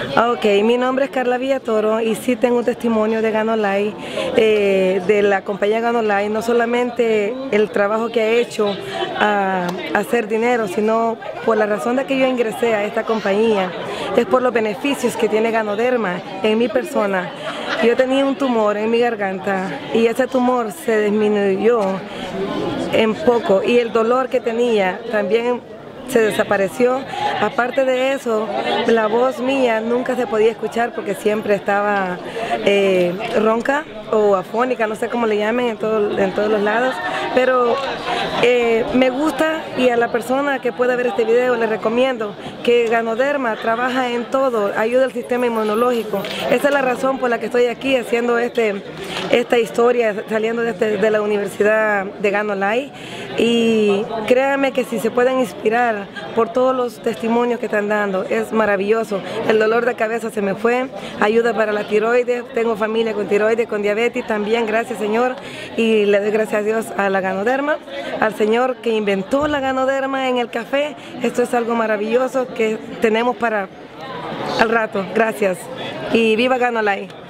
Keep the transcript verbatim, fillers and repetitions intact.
Ok, mi nombre es Carla Villatoro y sí tengo un testimonio de Ganolay, eh, de la compañía Ganolay, no solamente el trabajo que ha hecho a, a hacer dinero, sino por la razón de que yo ingresé a esta compañía, es por los beneficios que tiene Ganoderma en mi persona. Yo tenía un tumor en mi garganta y ese tumor se disminuyó en poco y el dolor que tenía también se desapareció. Aparte de eso, la voz mía nunca se podía escuchar porque siempre estaba eh, ronca o afónica, no sé cómo le llamen en, todo, en todos los lados, pero eh, me gusta, y a la persona que pueda ver este video le recomiendo que Ganoderma trabaja en todo, ayuda al sistema inmunológico. Esa es la razón por la que estoy aquí haciendo este, esta historia, saliendo de, este, de la Universidad de Ganolay, y créanme que si se pueden inspirar por todos los testimonios que están dando, es maravilloso. El dolor de cabeza se me fue, ayuda para la tiroides, tengo familia con tiroides, con diabetes también, gracias Señor, y le doy gracias a Dios a la Ganoderma, al Señor que inventó la Ganoderma en el café. Esto es algo maravilloso que tenemos para al rato. Gracias y viva Ganolay.